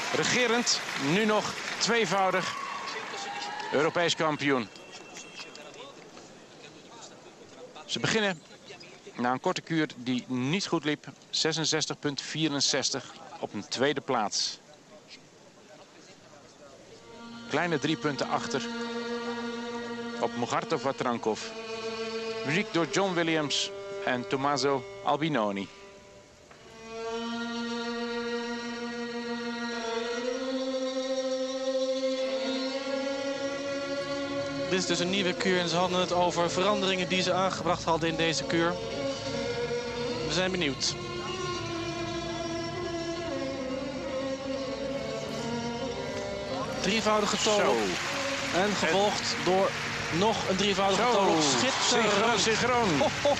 Regerend, nu nog tweevoudig Europees kampioen. Ze beginnen na een korte kuur die niet goed liep. 66,64 op een tweede plaats. Kleine 3 punten achter op Mugartov Vatrankov. Muziek door John Williams en Tommaso Albinoni. Dit is dus een nieuwe kuur en ze hadden het over veranderingen die ze aangebracht hadden in deze kuur. We zijn benieuwd. Drievoudige toon. En gevolgd door nog een drievoudige toon. Schitterend. Synchroon. Ho, ho.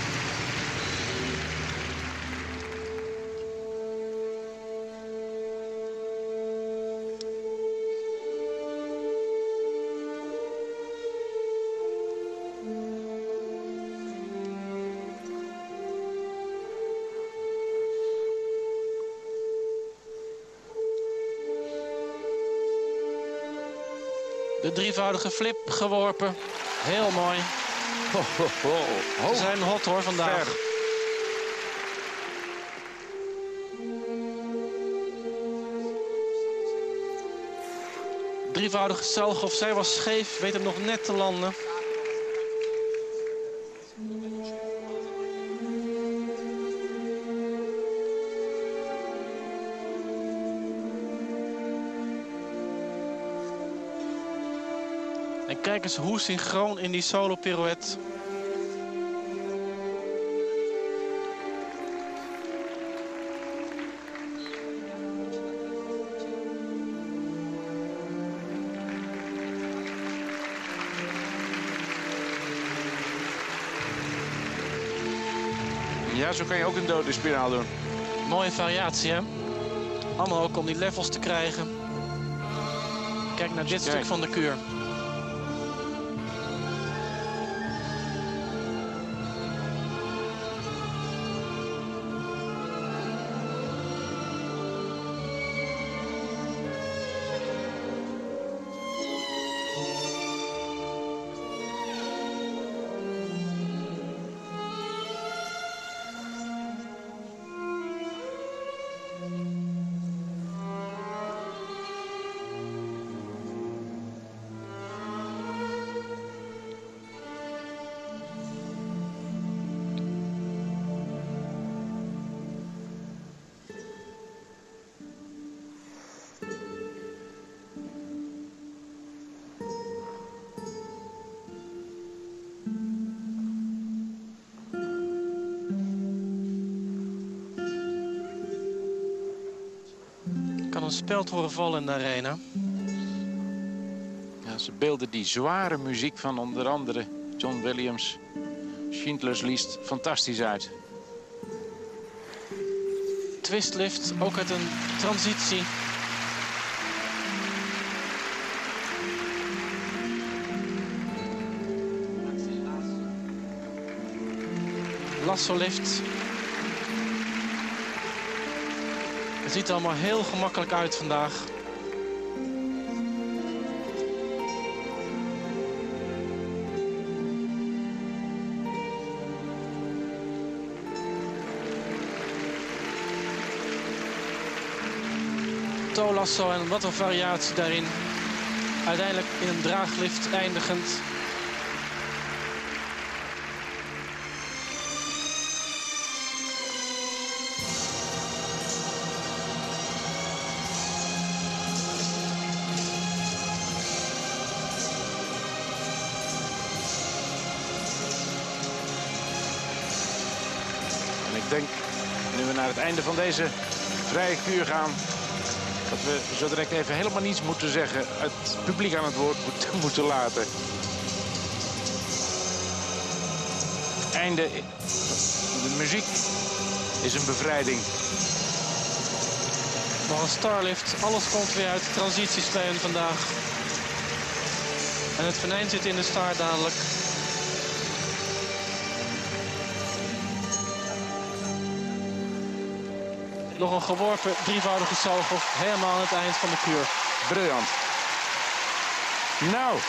De drievoudige flip geworpen. Heel mooi. Ze zijn hot hoor vandaag. Ver. Drievoudige Selgoff. Zij was scheef. Weet hem nog net te landen. En kijk eens hoe synchroon in die solo pirouette. Ja, zo kan je ook een dode spiraal doen. Mooie variatie, hè? Allemaal ook om die levels te krijgen. Kijk naar dit stuk van de kuur. Een speld horen vallen in de arena. Ja, ze beelden die zware muziek van onder andere John Williams, Schindler's List fantastisch uit. Twistlift, ook uit een transitie. Lasso-lift. Het ziet er allemaal heel gemakkelijk uit vandaag. Toe-lasso en wat een variatie daarin. Uiteindelijk in een draaglift eindigend. Ik denk, nu we naar het einde van deze vrije kuur gaan, dat we zo direct even helemaal niets moeten zeggen. Het publiek aan het woord moeten laten. Het einde, de muziek is een bevrijding. Nog een starlift, alles komt weer uit de transitiesleun vandaag. En het venijn zit in de start dadelijk. nog een geworpen drievoudige Salchow helemaal aan het eind van de kuur. Briljant. Nou.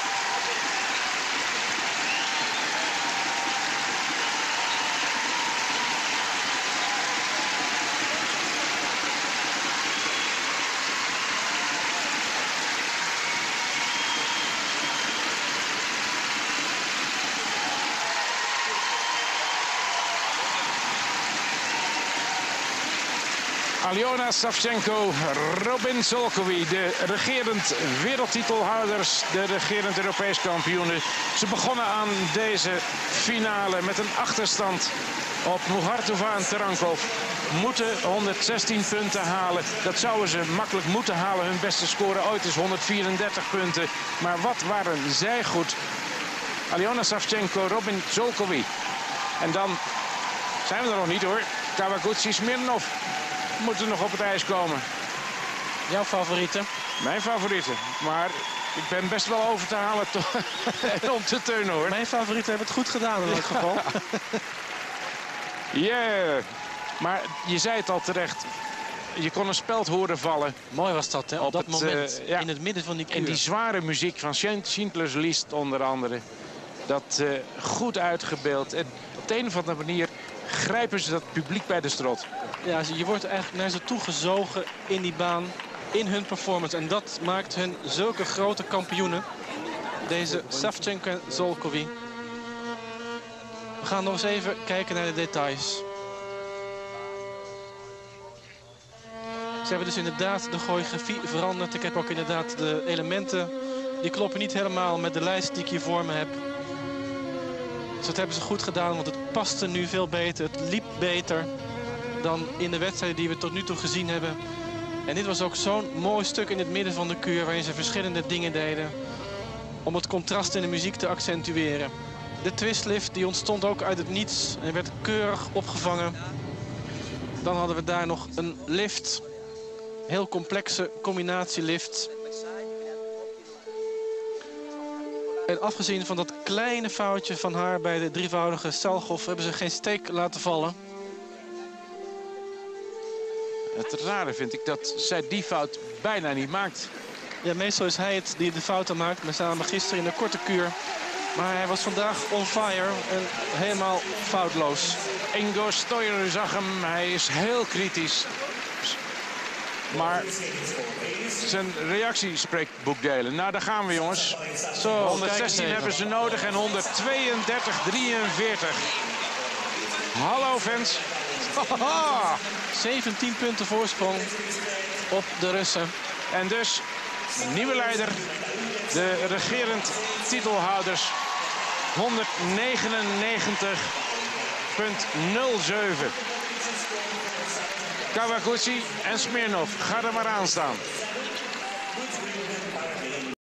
Aljona Savchenko, Robin Žolkovi, de regerend wereldtitelhouders, de regerend Europees kampioenen. Ze begonnen aan deze finale met een achterstand op Muhartova en Tarankov. Moeten 116 punten halen. Dat zouden ze makkelijk moeten halen. Hun beste score ooit is 134 punten. Maar wat waren zij goed? Aljona Savchenko, Robin Žolkovi. En dan zijn we er nog niet hoor. Kawaguchi, Smirnov moeten nog op het ijs komen. Jouw favorieten? Mijn favorieten. Maar ik ben best wel over te halen om te turnen hoor. Mijn favorieten hebben het goed gedaan in elk geval. Yeah. Maar je zei het al terecht. Je kon een speld horen vallen. Mooi was dat, hè? Op dat moment, ja, in het midden van die kuur. En die zware muziek van Schindler's List onder andere. Dat goed uitgebeeld. En op de een of andere manier grijpen ze dat publiek bij de strot. Ja, je wordt eigenlijk naar ze toe gezogen in die baan, in hun performance. En dat maakt hun zulke grote kampioenen. Deze Savchenko en Žolkovi. We gaan nog eens even kijken naar de details. Ze hebben dus inderdaad de choreografie veranderd. Ik heb ook inderdaad de elementen, die kloppen niet helemaal met de lijst die ik hier voor me heb. Dus dat hebben ze goed gedaan, want het paste nu veel beter. Het liep beter dan in de wedstrijden die we tot nu toe gezien hebben. En dit was ook zo'n mooi stuk in het midden van de kuur, waarin ze verschillende dingen deden om het contrast in de muziek te accentueren. De twistlift die ontstond ook uit het niets en werd keurig opgevangen. Dan hadden we daar nog een lift. Heel complexe combinatielift. En afgezien van dat kleine foutje van haar bij de drievoudige Salchow hebben ze geen steek laten vallen. Het rare vind ik dat zij die fout bijna niet maakt. Ja, meestal is hij het die de fouten maakt. We samen gisteren in de korte kuur. Maar hij was vandaag on fire en helemaal foutloos. Ingo Stoijer zag hem, hij is heel kritisch. Maar zijn reactie spreekt boekdelen. Nou, daar gaan we jongens. Zo, 116 hebben ze nodig en 132-43. Hallo fans. 17 punten voorsprong op de Russen. En dus nieuwe leider, de regerend titelhouders. 199,07. Kawaguchi en Smirnov, ga er maar aan staan.